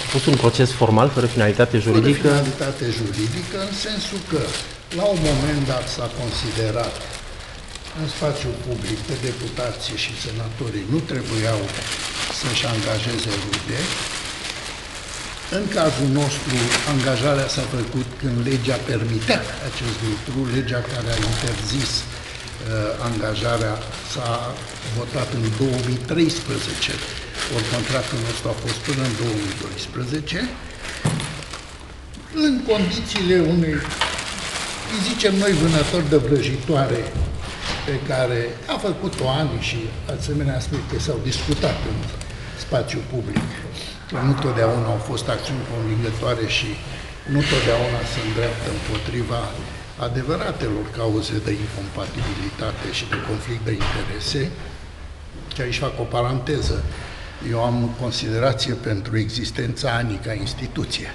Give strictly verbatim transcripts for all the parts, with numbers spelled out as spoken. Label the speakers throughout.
Speaker 1: spus un proces formal, fără finalitate juridică?
Speaker 2: Fără finalitate juridică, în sensul că, la un moment dat s-a considerat în spațiul public că deputații și senatorii nu trebuiau să-și angajeze rude. În cazul nostru, angajarea s-a făcut când legea permitea acest lucru, legea care a interzis uh, angajarea s-a votat în două mii treisprezece, ori contractul nostru a fost până în două mii doisprezece, în condițiile unei, îi zicem noi, vânători de vrăjitoare, pe care a făcut-o ani și asemenea aspecte s-au discutat în spațiul public. Nu totdeauna au fost acțiuni convingătoare și nu totdeauna se îndreaptă împotriva adevăratelor cauze de incompatibilitate și de conflict de interese. Și aici fac o paranteză. Eu am considerație pentru existența A N I ca instituție,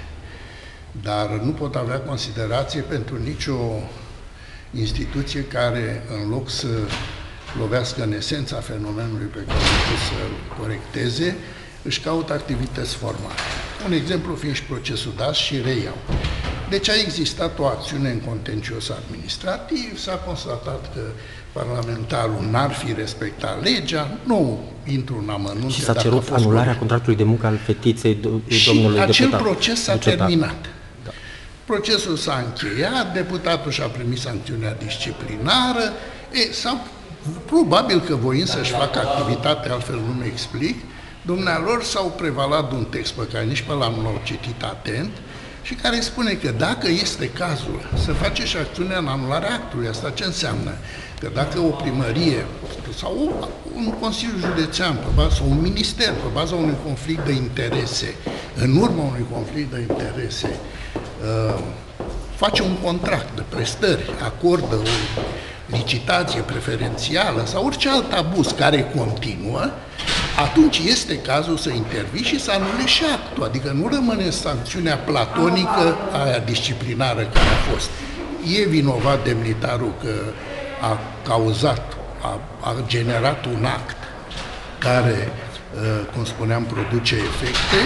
Speaker 2: dar nu pot avea considerație pentru nicio instituție care, în loc să lovească în esența fenomenului pe care trebuie să-l corecteze, își caută activități formale. Un exemplu fiind și procesul D A S și reiau. Deci a existat o acțiune în contencios administrativ, s-a constatat că parlamentarul n-ar fi respectat legea, nu intru în amănunte.
Speaker 1: Și s-a cerut anularea bun. contractului de muncă al fetiței domnului deputat.
Speaker 2: Și acel proces s-a terminat.
Speaker 1: Da.
Speaker 2: Procesul s-a încheiat, deputatul și-a primit sancțiunea disciplinară, e, sau probabil că voind să-și facă activitate, altfel nu mi explic, dumnealor s-au prevalat un text pe care nici pe ăla nu l-au citit atent și care spune că dacă este cazul să face și acțiunea în anularea actului, asta ce înseamnă? Că dacă o primărie sau un Consiliu Județean pe bază, sau un minister pe baza unui conflict de interese, în urma unui conflict de interese, uh, face un contract de prestări, acordă o licitație preferențială sau orice alt abuz care continuă, atunci este cazul să intervii și să anulezi și actul, adică nu rămâne sancțiunea platonică aia disciplinară care a fost. E vinovat demnitarul că a cauzat, a, a generat un act care, cum spuneam, produce efecte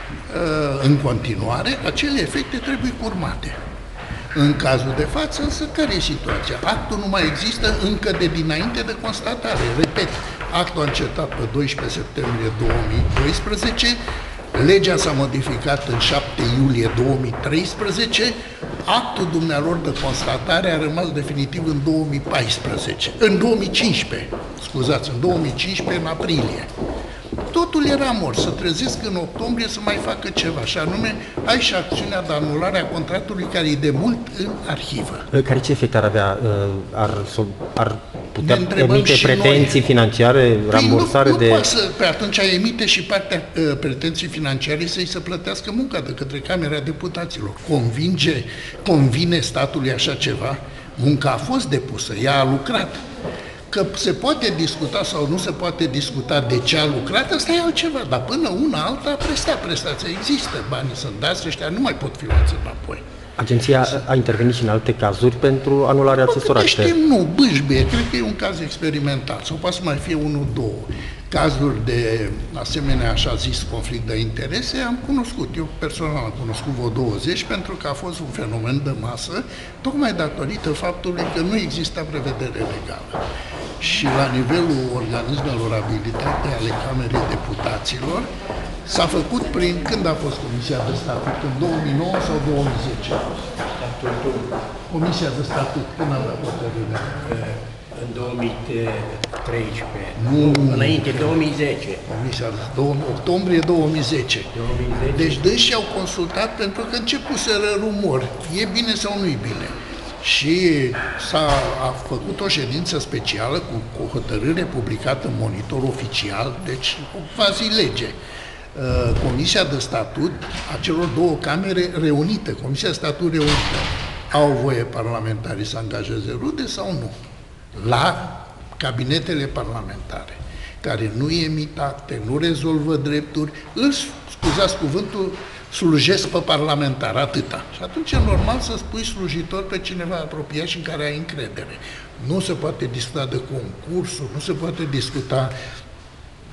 Speaker 2: în continuare, acele efecte trebuie curmate. În cazul de față, însă, care e situația? Actul nu mai există încă de dinainte de constatare. Repet, actul a încetat pe doisprezece septembrie două mii doisprezece, legea s-a modificat în șapte iulie două mii treisprezece, actul dumnealor de constatare a rămas definitiv în două mii paisprezece, în două mii cincisprezece, scuzați, în două mii cincisprezece, în aprilie. Totul era mort, să trezesc în octombrie să mai facă ceva, și anume ai și acțiunea de anulare a contractului care e de mult în arhivă.
Speaker 1: Care ce efect ar avea? Ar, ar putea emite pretenții noi. financiare, rambursare
Speaker 2: păi nu, nu
Speaker 1: de...
Speaker 2: Să, pe atunci emite și partea uh, pretenții financiare să-i se plătească munca de către Camera Deputaților. Convinge, convine statului așa ceva? Munca a fost depusă, ea a lucrat. Că se poate discuta sau nu se poate discuta de ce a lucrat, asta e altceva, dar până una alta a prestat, prestația există, banii sunt dați, ăștia nu mai pot fi luați înapoi.
Speaker 1: Agenția a intervenit și în alte cazuri pentru anularea acestor acte?
Speaker 2: Știm, nu, bâșbie, cred că e un caz experimental, sau poate să mai fie unul, două. Cazuri de asemenea, așa zis, conflict de interese am cunoscut, eu personal am cunoscut vreo douăzeci, pentru că a fost un fenomen de masă, tocmai datorită faptului că nu exista prevedere legală. Și la nivelul organismelor abilitate ale Camerei Deputaților s-a făcut prin, când a fost Comisia de Statut, în două mii nouă sau două mii zece? Comisia de Statut, când a dat hotărârea?
Speaker 3: În două mii treisprezece.
Speaker 2: Nu.
Speaker 3: Înainte, două mii zece.
Speaker 2: Comisia, octombrie două mii zece.
Speaker 3: două mii zece.
Speaker 2: Deci dânsii au consultat pentru că începuseră rumori. E bine sau nu e bine? Și s-a a făcut o ședință specială cu, cu o hotărâre publicată în Monitor Oficial, deci o quasi-lege. Comisia de Statut a celor două camere reunite, Comisia de Statut reunită, au voie parlamentarii să angajeze rude sau nu? La cabinetele parlamentare, care nu emit acte, nu rezolvă drepturi, îl, scuzați cuvântul, slujesc pe parlamentar, atâta. Și atunci e normal să spui slujitor pe cineva apropiat și în care ai încredere. Nu se poate discuta de concursuri, nu se poate discuta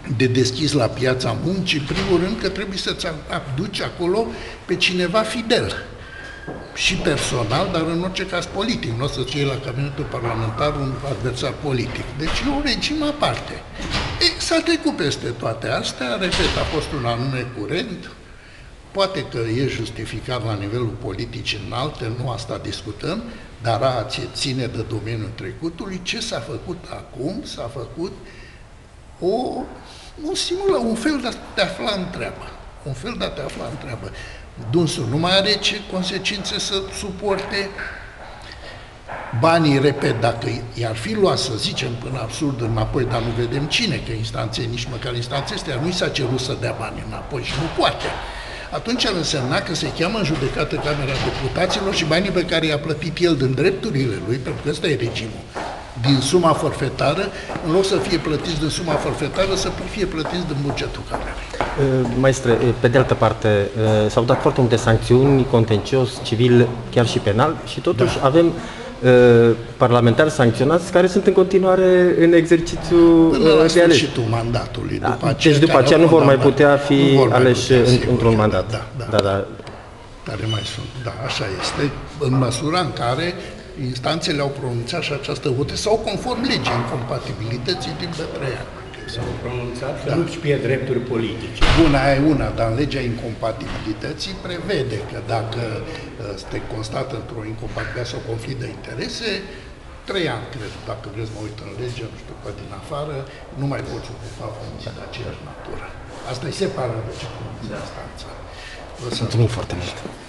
Speaker 2: de deschis la piața muncii, în primul rând că trebuie să-ți aduci acolo pe cineva fidel. Și personal, dar în orice caz politic. Nu o să ții la cabinetul parlamentar un adversar politic. Deci e un regim aparte. E, s-a trecut peste toate astea, repet, a fost un anume curent, poate că e justificat la nivelul politic înalt, nu asta discutăm, dar a ține de domeniul trecutului. Ce s-a făcut acum? S-a făcut o, un simulă, un fel de a te afla în treabă. Un fel de a te afla în treabă. Dânsul nu mai are ce consecințe să suporte. Banii, repet, dacă i-ar fi luat, să zicem, până absurd înapoi, dar nu vedem cine, că instanțe, nici măcar instanțe astea, nu i s-a cerut să dea bani înapoi și nu poate. Atunci ar însemna că se cheamă în judecată Camera Deputaților și banii pe care i-a plătit el din drepturile lui, pentru că ăsta e regimul, din suma forfetară, în loc să fie plătiți din suma forfetară, să fie plătiți din bugetul Camerei.
Speaker 1: Maestre, pe de altă parte, s-au dat foarte multe sancțiuni, contencios, civil, chiar și penal, și totuși da. avem parlamentari sancționați care sunt în continuare în exercițiu
Speaker 2: până la
Speaker 1: sfârșitul
Speaker 2: mandatului.
Speaker 1: Da.
Speaker 2: După
Speaker 1: deci după aceea nu vor mai putea fi aleși într-un mandat.
Speaker 2: Da, da,
Speaker 1: da, da.
Speaker 2: Care mai sunt. Da, așa este. În măsura în care instanțele au pronunțat și această hotărâre sau conform legii incompatibilității timp de trei ani.
Speaker 3: S-au pronunțat și nu-și pierd drepturi politice.
Speaker 2: Bun, aia e una, dar legea incompatibilității prevede că dacă te constată într-o incompatibilitate sau conflict de interese, trei ani, cred, dacă vreți mă uit în lege, nu știu, pe din afară, nu mai poți ocupa funcții de aceeași natură. Asta îi separă de ce pronunță instanța.
Speaker 1: Mulțumim foarte mult!